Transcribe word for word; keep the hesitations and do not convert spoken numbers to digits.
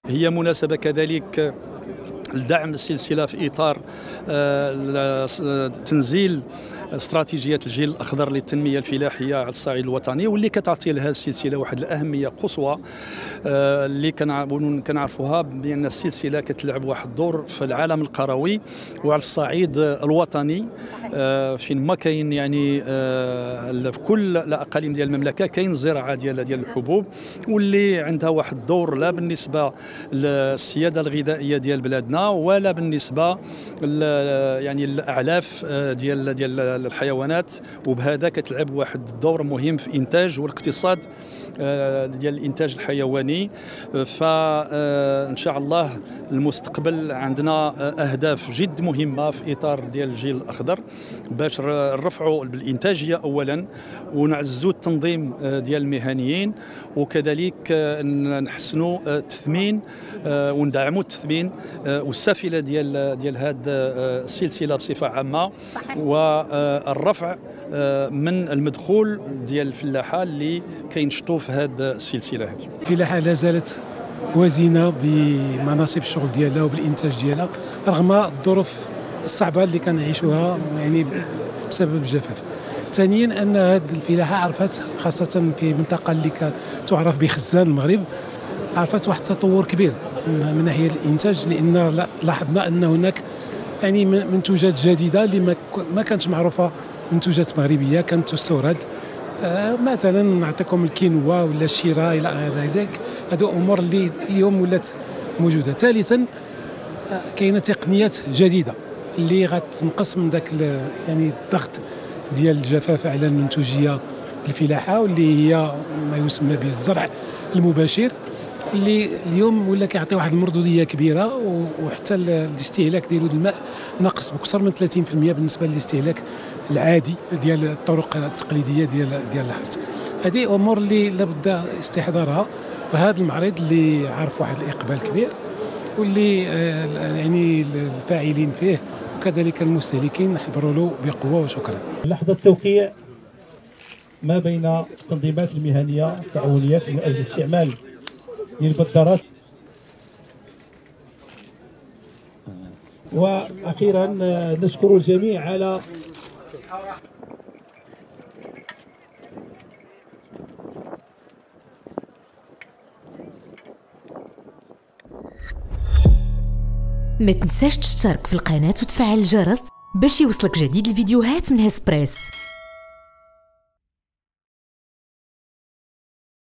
هي مناسبة كذلك لدعم السلسلة في إطار تنزيل استراتيجية الجيل الأخضر للتنمية الفلاحية على الصعيد الوطني، واللي كتعطي لها السلسلة واحد الأهمية قصوى اللي كنعرفوها بأن السلسلة كتلعب واحد الدور في العالم القروي وعلى الصعيد الوطني، فين ما كاين يعني في كل الأقاليم ديال المملكة كاين زراعة ديال ديال الحبوب، واللي عندها واحد الدور لا بالنسبة للسيادة الغذائية ديال بلادنا ولا بالنسبة يعني الأعلاف ديال ديال الحيوانات، وبهذا كتلعب واحد الدور مهم في انتاج والاقتصاد ديال الانتاج الحيواني. فان شاء الله المستقبل عندنا اهداف جد مهمه في اطار ديال الجيل الاخضر باش نرفعوا بالانتاجيه اولا، ونعزوا التنظيم ديال المهنيين، وكذلك نحسنوا التثمين وندعموا التثمين والسفله ديال ديال هذه السلسله بصفه عامه، والرفع من المدخول ديال الفلاحه اللي كينشطوا في هذه السلسله هذه. الفلاحه لا زالت وازنه بمناصب الشغل ديالها وبالانتاج ديالها رغم الظروف الصعبه اللي كنعيشوها يعني بسبب الجفاف. ثانيا ان هذه الفلاحه عرفت خاصه في منطقه اللي تعرف بخزان المغرب عرفت واحد التطور كبير من ناحيه الانتاج، لان لاحظنا ان هناك يعني منتوجات جديده اللي ما كانتش معروفه، منتوجات مغربيه كانت تستورد، آه مثلا نعطيكم الكينوا ولا الشيره الى غير ذلك. هذو امور اللي اليوم ولات موجوده. ثالثا آه كاينه تقنيات جديده اللي غتنقص من ذاك يعني الضغط ديال الجفاف على المنتوجيه الفلاحه، واللي هي ما يسمى بالزرع المباشر، اللي اليوم ولا كيعطي واحد المردوديه كبيره، وحتى الاستهلاك ديالو الماء ناقص بأكثر من ثلاثين بالمئة بالنسبه للاستهلاك العادي ديال الطرق التقليديه ديال ديال الحرث. هذه امور اللي لابد استحضارها في هذا المعرض اللي عارف واحد الاقبال كبير، واللي يعني الفاعلين فيه وكذلك المستهلكين نحضروا له بقوه وشكرا. لحظه التوقيع ما بين التنظيمات المهنيه التعاونيات من اجل استعمال للبدارات. واخيرا نشكر الجميع على ما تنساش تشترك في القناة وتفعل الجرس باش يوصلك جديد الفيديوهات من هسبريس.